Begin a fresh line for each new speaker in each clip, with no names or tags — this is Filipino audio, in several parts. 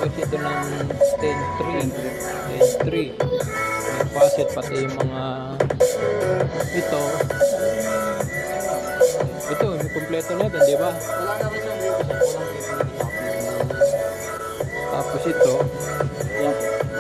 Tapos ito ng 10.3. May faucet pati yung mga ito. Ito, may kumpleto na ito, di ba?
Wala na rin siyang dito. Walang dito.
Tapos ito.
Yan.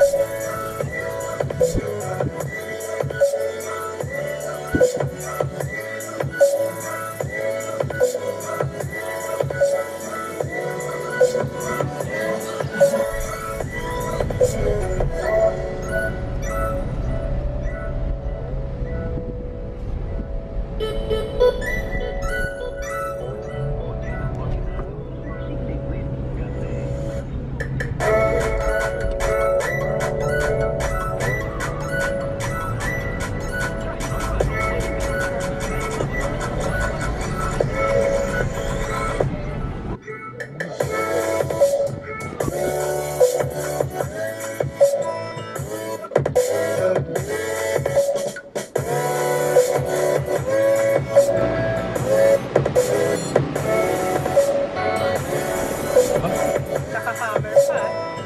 Naka-cover pa.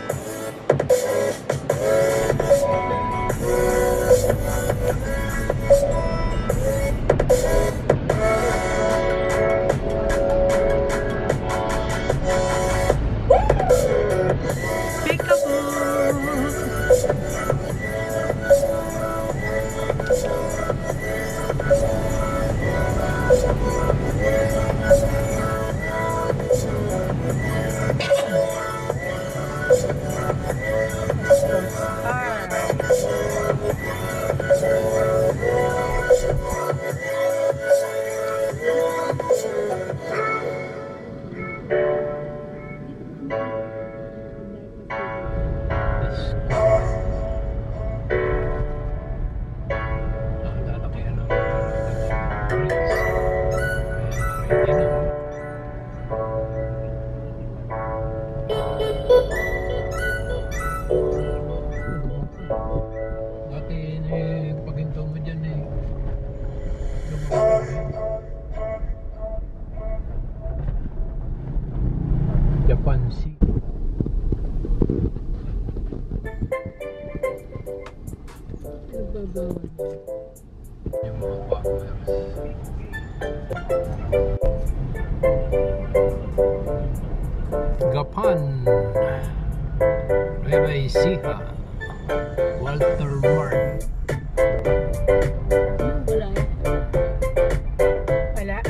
Dati paginto mo dyan Japan Sea. Yung mga walkers. Gapan, Nueva Ecija, Walter Mart.
Wala.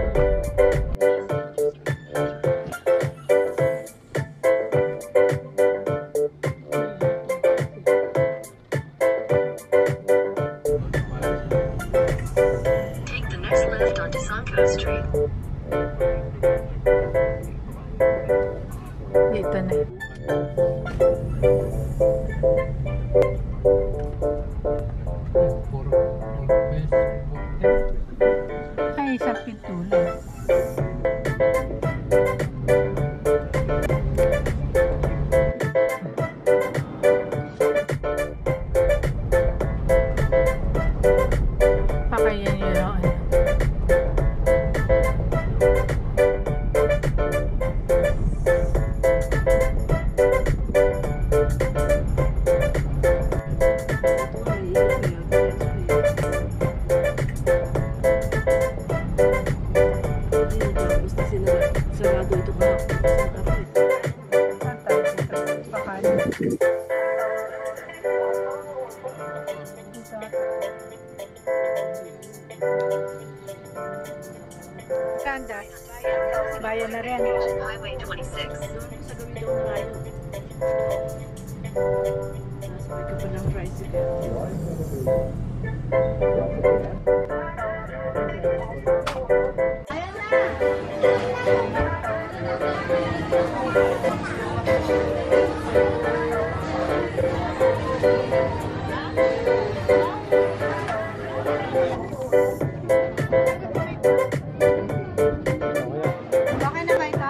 Take the next left onto Sanko Street.
Dito na. Ay, isang pinto lang. Pakayan nyo lang ano.
Sarado ito ka.
Kanda. Bayan na rin.
Highway 26.
Sa gawin daw na rayo. Nasabay ka pa ng tricycle.
Okay na ba ito?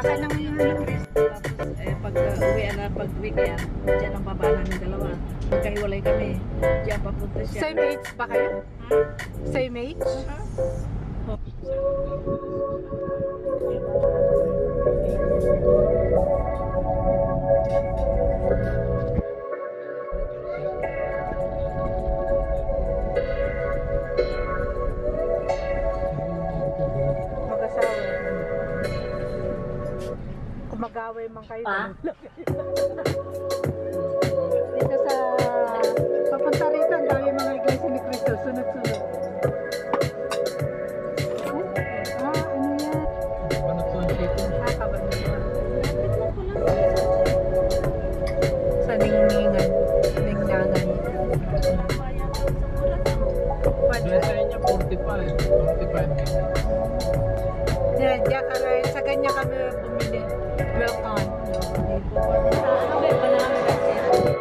Akin lang yung
Tapos pag uwi kaya, dyan ang baba namin dalawa. Magkahiwalay kami. Diyan papunta siya.
Same age ba kayo? Same age? Mag-asawa. Kung mag-away man kayo. Dito sa papunta rito, ang dami mga iglesia ni Cristo. Sunod-sunod. Ano yan?
Panatuan dito.
Kabanatuan. Sa Ningningan. Ninglangan.
Doon sa inyo, 45. 45 din.
Diyan kami, sa kanya kami bumili. Welcome.
Sabi pa namin kasi.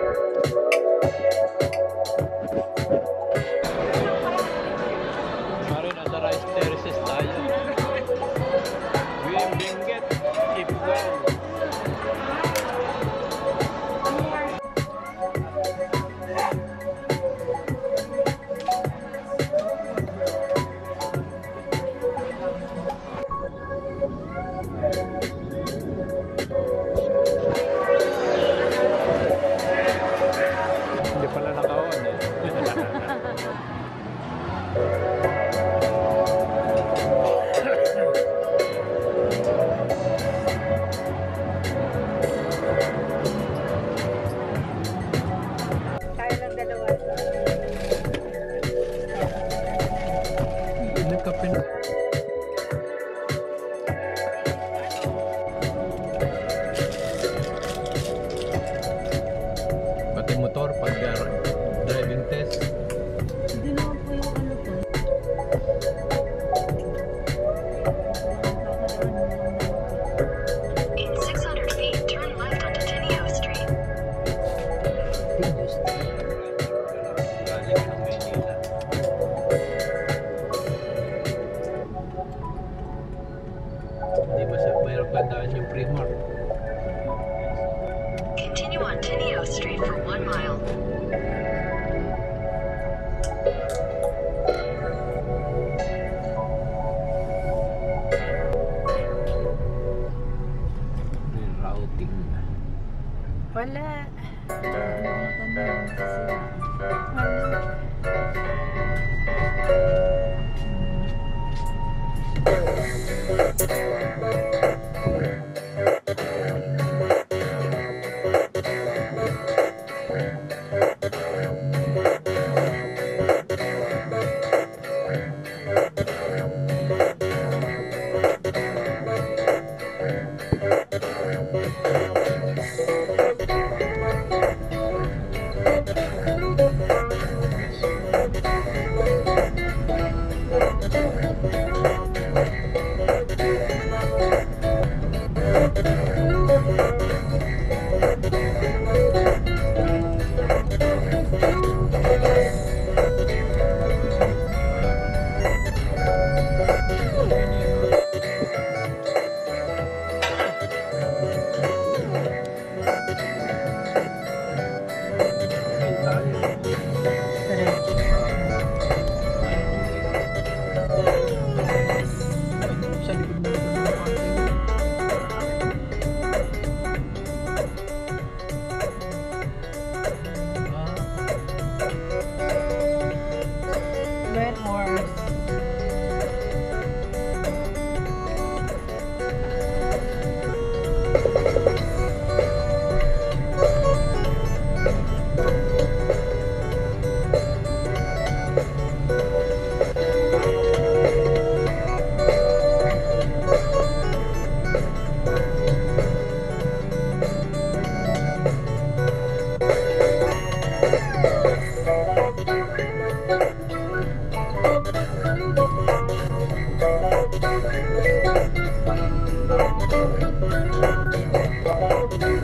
Mari, nasa rice terraces tayo. Benguet, Ipugan. Hindi pala naka-on eh.
Tayo lang dalawa.
Nagkape na. Pati motor pag driving test.
Hindi naman po yung ano po.
In 600 feet, turn left onto Tenio Street.
Galing ng Maynila. Hindi ba sa mayroon pa daan yung Primark?
Continue on Tenio Street for 1 mile.
Rerouting.
Wala.
Sa likod mo.
Red horse.
Thank you.